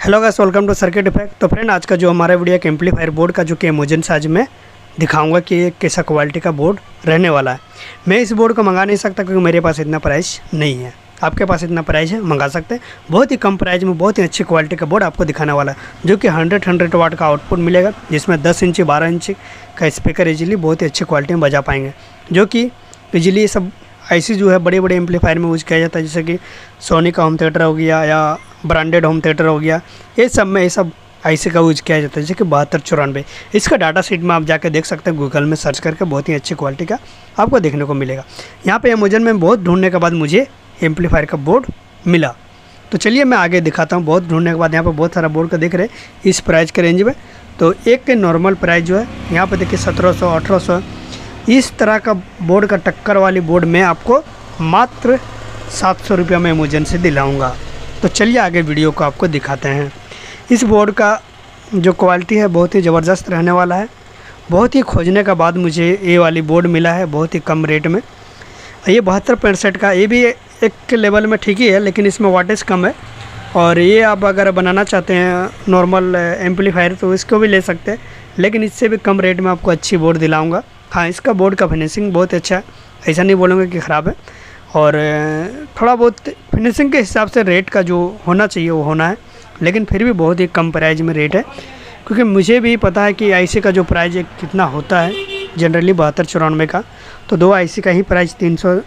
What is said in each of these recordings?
Hello guys, welcome to circuit effect. तो friend, आज का जो हमारा वीडियो है एम्पलीफायर बोर्ड का जो कि अमेजन से आज मैं दिखाऊंगा कि ये कैसा क्वालिटी का बोर्ड रहने वाला है। मैं इस बोर्ड को मंगा नहीं सकता क्योंकि मेरे पास इतना प्राइस नहीं है। आपके पास इतना प्राइस है, मंगा सकते हैं। बहुत ही कम प्राइस में बहुत ही अच्छी क्वालिटी का बोर्ड आपको दिखाने वाला है, जो कि 100 वाट का आउटपुट मिलेगा, जिसमें 10 इंची 12 इंची का स्पीकर इजीली बहुत ही अच्छी क्वालिटी में बजा पाएंगे, जो कि इजीली सब ऐसी जो है बड़े बड़े एम्पलीफायर में यूज़ किया जाता है, जैसे कि सोनी का होम थिएटर हो गया या ब्रांडेड होम थिएटर हो गया। ये सब में ये सब ऐसे का यूज़ किया जाता है, जैसे कि 7294। इसका डाटा शीट में आप जाकर देख सकते हैं, गूगल में सर्च करके बहुत ही अच्छी क्वालिटी का आपको देखने को मिलेगा। यहाँ पे अमेजन में बहुत ढूंढने के बाद मुझे एम्पलीफायर का बोर्ड मिला। तो चलिए मैं आगे दिखाता हूँ। बहुत ढूंढने के बाद यहाँ पर बहुत सारा बोर्ड का देख रहे हैं इस प्राइस के रेंज में। तो एक के नॉर्मल प्राइस जो है यहाँ पर देखिए 1700 1800। इस तरह का बोर्ड का टक्कर वाली बोर्ड मैं आपको मात्र 700 रुपये में अमेजन से दिलाऊंगा। तो चलिए आगे वीडियो को आपको दिखाते हैं। इस बोर्ड का जो क्वालिटी है बहुत ही ज़बरदस्त रहने वाला है। बहुत ही खोजने के बाद मुझे ये वाली बोर्ड मिला है बहुत ही कम रेट में। ये 7265 का, ये भी एक लेवल में ठीक ही है, लेकिन इसमें वाटेज कम है। और ये आप अगर बनाना चाहते हैं नॉर्मल एम्पलीफायर तो इसको भी ले सकते हैं, लेकिन इससे भी कम रेट में आपको अच्छी बोर्ड दिलाऊंगा। हाँ, इसका बोर्ड का फिनिशिंग बहुत अच्छा है, ऐसा नहीं बोलूँगा कि ख़राब है। और थोड़ा बहुत फिनिशिंग के हिसाब से रेट का जो होना चाहिए वो होना है, लेकिन फिर भी बहुत ही कम प्राइस में रेट है, क्योंकि मुझे भी पता है कि आईसी का जो प्राइस कितना होता है जनरली 7294 का। तो दो आईसी का ही प्राइस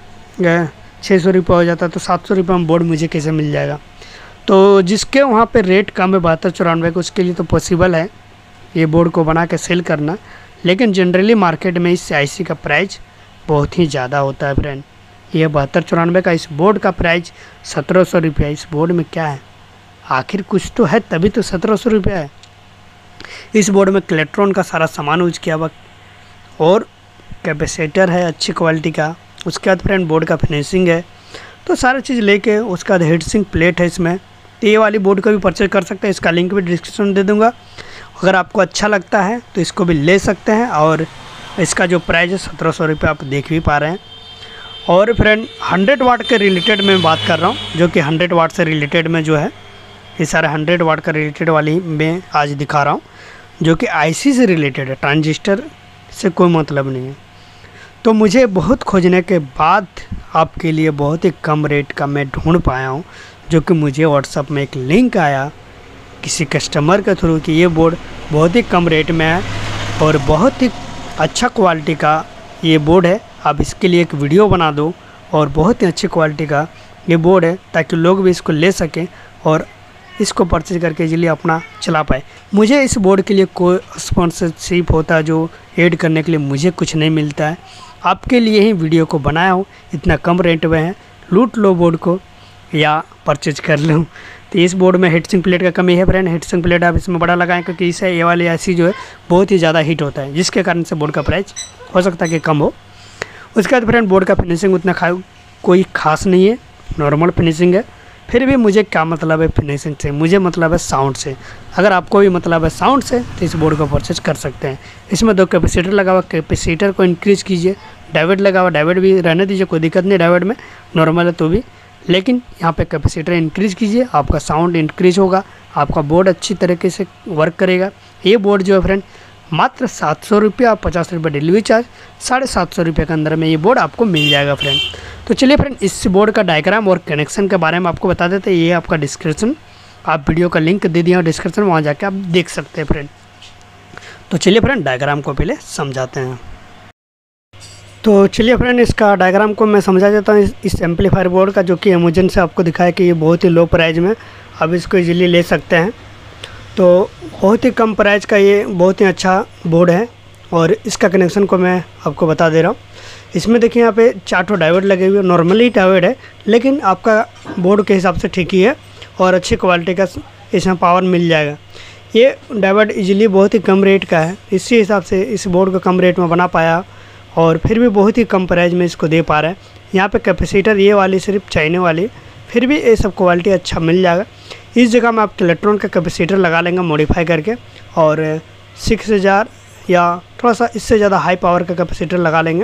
600 रुपये हो जाता है, तो 700 रुपये में बोर्ड मुझे कैसे मिल जाएगा। तो जिसके वहाँ पे रेट कम है 7294 का, उसके लिए तो पॉसिबल है ये बोर्ड को बना के सेल करना, लेकिन जनरली मार्केट में इस आईसी का प्राइस बहुत ही ज़्यादा होता है फ्रेंड। ये 7294 का इस बोर्ड का प्राइस 1700 रुपये। इस बोर्ड में क्या है, आखिर कुछ तो है तभी तो 1700 रुपये है। इस बोर्ड में क्लेट्रॉन का सारा सामान यूज किया हुआ और कैपेसिटर है अच्छी क्वालिटी का। उसके बाद फ्रेंड बोर्ड का फिनिशिंग है, तो सारी चीज़ लेके उसका बाद हीट सिंक प्लेट है इसमें। तो ये वाली बोर्ड को भी परचेज कर सकते हैं, इसका लिंक भी डिस्क्रिप्शन में दे दूँगा। अगर आपको अच्छा लगता है तो इसको भी ले सकते हैं। और इसका जो प्राइस है 1700 रुपये, आप देख भी पा रहे हैं। और फ्रेंड 100 वाट के रिलेटेड मैं बात कर रहा हूँ, जो कि 100 वाट से रिलेटेड में जो है ये सारे 100 वाट का रिलेटेड वाली मैं आज दिखा रहा हूँ, जो कि आईसी से रिलेटेड है, ट्रांजिस्टर से कोई मतलब नहीं है। तो मुझे बहुत खोजने के बाद आपके लिए बहुत ही कम रेट का मैं ढूंढ पाया हूँ, जो कि मुझे व्हाट्सअप में एक लिंक आया किसी कस्टमर के थ्रू कि ये बोर्ड बहुत ही कम रेट में है और बहुत ही अच्छा क्वालिटी का ये बोर्ड है, आप इसके लिए एक वीडियो बना दो। और बहुत ही अच्छी क्वालिटी का ये बोर्ड है, ताकि लोग भी इसको ले सकें और इसको परचेज करके इजीली अपना चला पाए। मुझे इस बोर्ड के लिए कोई स्पॉन्सरशिप होता है जो ऐड करने के लिए मुझे कुछ नहीं मिलता है। आपके लिए ही वीडियो को बनाया हूँ, इतना कम रेट में है, लूट लो बोर्ड को या परचेज कर लूँ। तो इस बोर्ड में हीट सिंक प्लेट का कमी है फ्रेंड। हीट सिंक प्लेट आप इसमें बड़ा लगाएं, क्योंकि इससे ये वाली आईसी जो है बहुत ही ज़्यादा हीट होता है, जिसके कारण से बोर्ड का प्राइस हो सकता है कि कम हो। उसके बाद फ्रेंड बोर्ड का फिनिशिंग उतना कोई खास नहीं है, नॉर्मल फिनिशिंग है। फिर भी मुझे क्या मतलब है फिनिशिंग से, मुझे मतलब है साउंड से। अगर आपको भी मतलब है साउंड से तो इस बोर्ड को परचेज कर सकते हैं। इसमें 2 कैपेसिटर लगा हुआ, कैपेसिटर को इंक्रीज़ कीजिए। डायोड लगा हुआ, डायोड भी रहने दीजिए, कोई दिक्कत नहीं डायोड में, नॉर्मल है तो भी, लेकिन यहाँ पे कैपेसिटर इंक्रीज़ कीजिए, आपका साउंड इंक्रीज़ होगा, आपका बोर्ड अच्छी तरीके से वर्क करेगा। ये बोर्ड जो है फ्रेंड मात्र 700 रुपये और 50 रुपये डिलीवरी चार्ज, 750 रुपये के अंदर में ये बोर्ड आपको मिल जाएगा फ्रेंड। तो चलिए फ्रेंड, इस बोर्ड का डायग्राम और कनेक्शन के बारे में आपको बता देते हैं। ये आपका डिस्क्रिप्शन, आप वीडियो का लिंक दे दिया डिस्क्रिप्शन, वहाँ जाके आप देख सकते हैं फ्रेंड। तो चलिए फ्रेंड डायग्राम को पहले समझाते हैं। तो चलिए फ्रेंड, इसका डायग्राम को मैं समझा देता हूँ इस एम्पलीफायर बोर्ड का, जो कि अमेजन से आपको दिखाया कि ये बहुत ही लो प्राइस में आप इसको इजीली ले सकते हैं। तो बहुत ही कम प्राइस का ये बहुत ही अच्छा बोर्ड है। और इसका कनेक्शन को मैं आपको बता दे रहा हूँ। इसमें देखिए यहाँ पे 4 डायोड लगे हुए, नॉर्मली डायोड है, लेकिन आपका बोर्ड के हिसाब से ठीक ही है और अच्छी क्वालिटी का इसमें पावर मिल जाएगा। ये डायोड इजीली बहुत ही कम रेट का है, इसी हिसाब से इस बोर्ड को कम रेट में बना पाया और फिर भी बहुत ही कम प्राइस में इसको दे पा रहे हैं। यहाँ पे कैपेसिटर ये वाली सिर्फ चाइना वाली, फिर भी ये सब क्वालिटी अच्छा मिल जाएगा। इस जगह में आप इलेक्ट्रॉन का कैपेसिटर लगा लेंगे मॉडिफाई करके, और 6000 या थोड़ा सा इससे ज़्यादा हाई पावर का कैपेसिटर लगा लेंगे।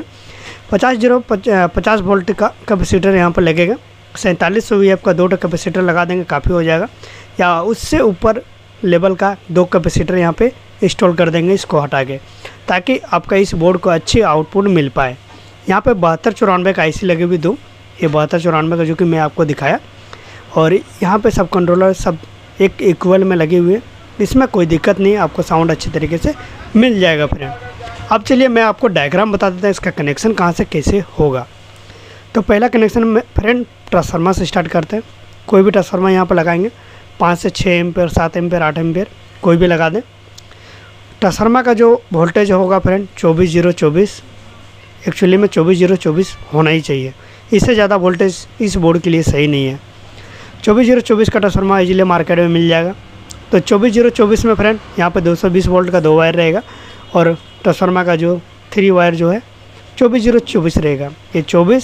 50 वोल्ट का कैपेसिटर यहाँ पर लगेगा। 4700 VF का 2 कैपेसिटर लगा देंगे, काफ़ी हो जाएगा। या उससे ऊपर लेवल का 2 कैपेसिटर यहाँ पे इंस्टॉल कर देंगे इसको हटा के, ताकि आपका इस बोर्ड को अच्छी आउटपुट मिल पाए। यहाँ पे 7294 का IC लगे हुए 2, ये 7294 का जो कि मैं आपको दिखाया, और यहाँ पे सब कंट्रोलर सब एक इक्वल में लगे हुए, इसमें कोई दिक्कत नहीं, आपको साउंड अच्छी तरीके से मिल जाएगा फ्रेंड। अब चलिए मैं आपको डायग्राम बता देता हूँ इसका कनेक्शन कहाँ से कैसे होगा। तो पहला कनेक्शन में फ्रेंड ट्रांसफार्मर से स्टार्ट करते हैं। कोई भी ट्रांसफार्मर यहाँ पर लगाएंगे, 5 से 6 एम्पेयर, 7 एम्पेयर, 8 एम्पेयर कोई भी लगा दें। ट्रांसफार्मर का जो वोल्टेज होगा फ्रेंड 24024, एक्चुअली में 24024 होना ही चाहिए, इससे ज़्यादा वोल्टेज इस बोर्ड के लिए सही नहीं है। 24024 का ट्रांसफार्मर इजीली मार्केट में मिल जाएगा। तो 24024 में फ्रेंड यहाँ पे 220 वोल्ट का 2 वायर रहेगा, और ट्रांसफार्मर का जो 3 वायर जो है 24024 रहेगा। ये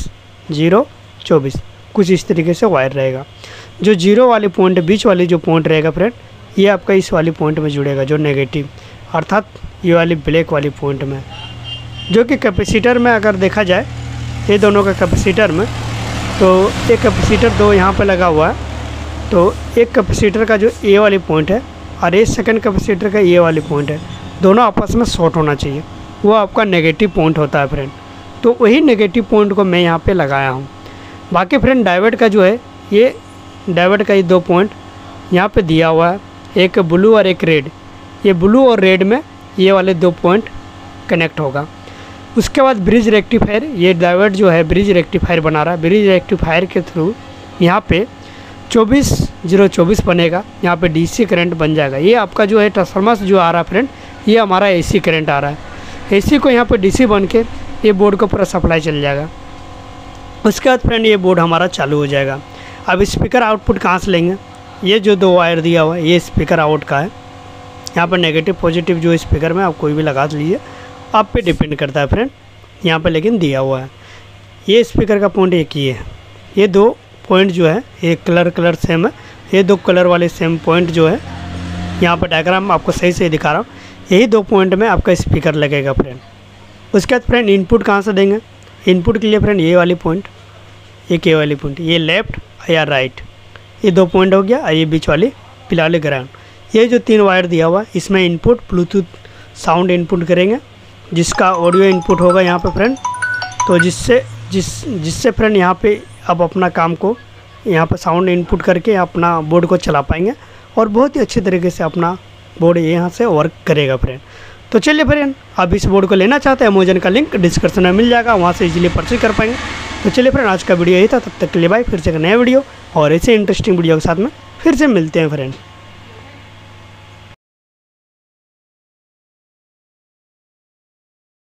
24024 कुछ इस तरीके से वायर रहेगा। जो जीरो वाली पॉइंट, बीच वाली जो पॉइंट रहेगा फ्रेंड, ये आपका इस वाली पॉइंट में जुड़ेगा, जो नेगेटिव, अर्थात ये वाली ब्लैक वाली पॉइंट में, जो कि कैपेसिटर में अगर देखा जाए ये दोनों का कैपेसिटर में, तो एक कैपेसिटर 2 यहाँ पे लगा हुआ है। तो एक कैपेसिटर का जो ए वाली पॉइंट है और एक सेकंड कैपेसिटर का ए वाली पॉइंट है, दोनों आपस में शॉर्ट होना चाहिए, वो आपका नेगेटिव पॉइंट होता है फ्रेंड। तो वही नेगेटिव पॉइंट को मैं यहाँ पे लगाया हूँ। बाकी फ्रेंड डायोड का जो है, ये डायोड का ये 2 पॉइंट यहाँ पे दिया हुआ है, एक ब्लू और एक रेड। ये ब्लू और रेड में ये वाले 2 पॉइंट कनेक्ट होगा। उसके बाद ब्रिज रेक्टिफायर, ये डायोड जो है ब्रिज रेक्टिफायर बना रहा है। ब्रिज रेक्टिफायर के थ्रू यहाँ पे 24024 बनेगा, यहाँ पे DC करंट बन जाएगा। ये आपका जो है ट्रांसफार्मर से जो आ रहा है फ्रेंड, ये हमारा AC करंट आ रहा है। AC को यहाँ पे DC बन के ये बोर्ड को पूरा सप्लाई चल जाएगा। उसके बाद फ्रेंड ये बोर्ड हमारा चालू हो जाएगा। अब स्पीकर आउटपुट कहाँ से लेंगे, ये जो 2 वायर दिया हुआ है ये स्पीकर आउट का है। यहाँ पर नेगेटिव पॉजिटिव जो स्पीकर में आप कोई भी लगा लीजिए, आप पे डिपेंड करता है फ्रेंड, यहाँ पे लेकिन दिया हुआ है। ये स्पीकर का पॉइंट एक ही है। ये 2 पॉइंट जो है ये कलर सेम है, ये 2 कलर वाले सेम पॉइंट जो है, यहाँ पर डायग्राम आपको सही से दिखा रहा हूँ, यही 2 पॉइंट में आपका स्पीकर लगेगा फ्रेंड। उसके बाद फ्रेंड इनपुट कहाँ से देंगे, इनपुट के लिए फ्रेंड ये वाली पॉइंट, एक ये वाली पॉइंट, ये लेफ़्ट या राइट, ये 2 पॉइंट हो गया, और ये बीच वाली फिलहाल ग्राउंड। ये जो 3 वायर दिया हुआ है, इसमें इनपुट ब्लूटूथ साउंड इनपुट करेंगे, जिसका ऑडियो इनपुट होगा यहाँ पे फ्रेंड। तो जिससे फ्रेंड यहाँ पे आप अपना काम को यहाँ पे साउंड इनपुट करके अपना बोर्ड को चला पाएंगे, और बहुत ही अच्छे तरीके से अपना बोर्ड यहाँ से वर्क करेगा फ्रेंड। तो चलिए फ्रेंड, आप इस बोर्ड को लेना चाहते हैं, अमेज़न का लिंक डिस्क्रिप्शन में मिल जाएगा, वहाँ से इजीली परचेज कर पाएंगे। तो चलिए फ्रेंड, आज का वीडियो यही था, तब तक के लिए बाय। फिर से एक नया वीडियो और ऐसे इंटरेस्टिंग वीडियो के साथ में फिर से मिलते हैं फ्रेंड।